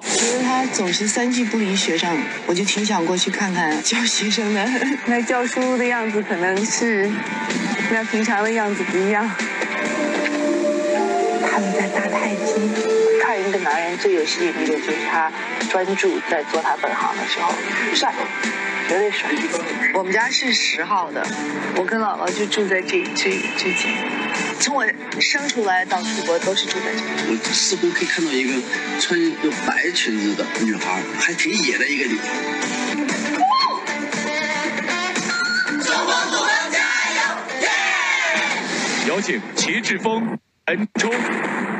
觉得他总是3句不离学长，我就挺想过去看看教学生的。那教书的样子可能是跟平常的样子不一样。他们在打太极。看一个男人最有吸引力的就是他专注在做他本行的时候，帅，绝对帅。我们家是10号的，我跟姥姥就住在这间。从我生出来到出国都是住在这。 我似乎可以看到一个穿一个白裙子的女孩，还挺野的一个女孩。 中国足球加油！耶！ 有请齐志峰、陈冲。